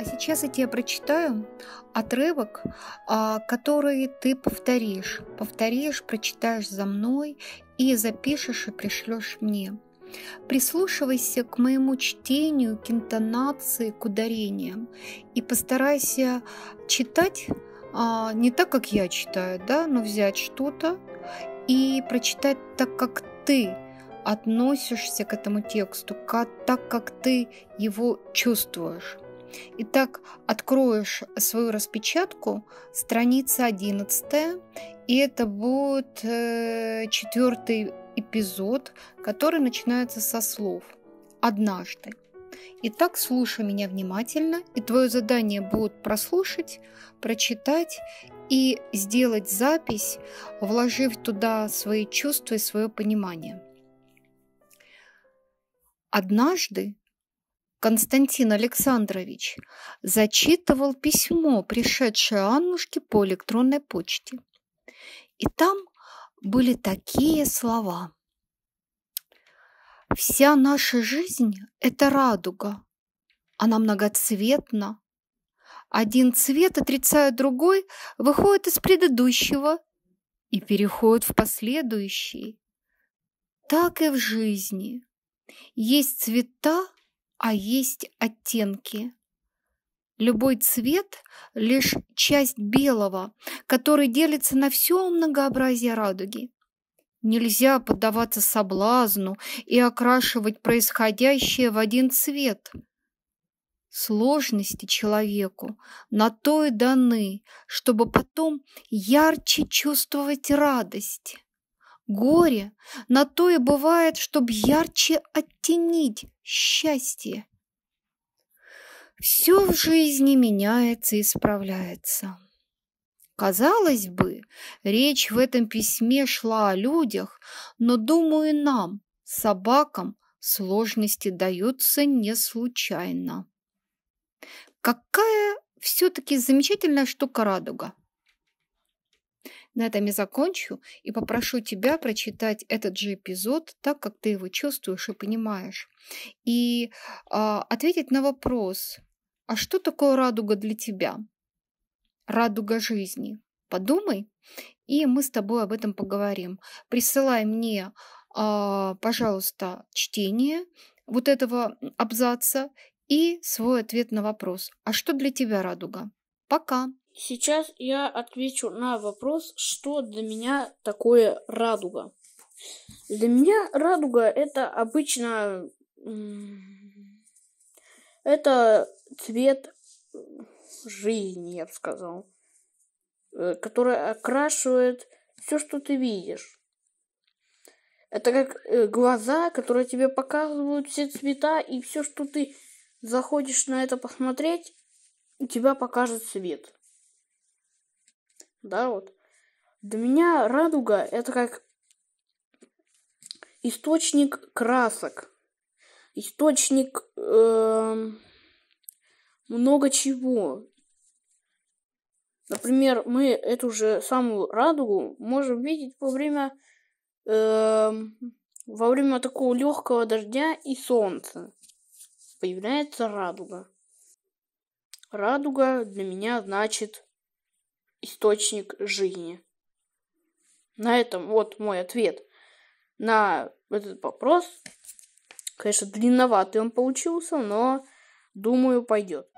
сейчас я тебе прочитаю отрывок, который ты повторишь. Прочитаешь за мной и запишешь и пришлешь мне. Прислушивайся к моему чтению, к интонации, к ударениям и постарайся читать не так, как я читаю, да, но взять что-то и прочитать так, как ты относишься к этому тексту, так, как ты его чувствуешь. Итак, откроешь свою распечатку, страница 11, и это будет 4-й эпизод, который начинается со слов «однажды». Итак, слушай меня внимательно, и твое задание будет прослушать, прочитать и сделать запись, вложив туда свои чувства и свое понимание. Однажды Константин Александрович зачитывал письмо, пришедшее Аннушке по электронной почте. И там были такие слова. «Вся наша жизнь – это радуга. Она многоцветна. Один цвет, отрицая другой, выходит из предыдущего и переходит в последующий. Так и в жизни. Есть цвета, а есть оттенки. Любой цвет – лишь часть белого, который делится на все многообразие радуги. Нельзя поддаваться соблазну и окрашивать происходящее в один цвет. Сложности человеку на то и даны, чтобы потом ярче чувствовать радость. Горе на то и бывает, чтобы ярче оттенить счастье. Все в жизни меняется и исправляется. Казалось бы, речь в этом письме шла о людях, но, думаю, нам, собакам, сложности даются не случайно. Какая все-таки замечательная штука радуга! На этом я закончу и попрошу тебя прочитать этот же эпизод так, как ты его чувствуешь и понимаешь. И ответить на вопрос, а что такое радуга для тебя? Радуга жизни. Подумай, и мы с тобой об этом поговорим. Присылай мне, пожалуйста, чтение вот этого абзаца и свой ответ на вопрос. А что для тебя радуга? Пока! Сейчас я отвечу на вопрос, что для меня такое радуга. Для меня радуга это обычно это цвет жизни, я бы сказал, который окрашивает все, что ты видишь. Это как глаза, которые тебе показывают все цвета, и все, что ты захочешь на это посмотреть, у тебя покажет цвет. Да, вот. Для меня радуга это как источник красок, источник много чего. Например, мы эту же самую радугу можем видеть во время такого легкого дождя и солнца. Появляется радуга. Радуга для меня значит источник жизни. На этом вот мой ответ на этот вопрос. Конечно, длинноватый он получился, но думаю, пойдет.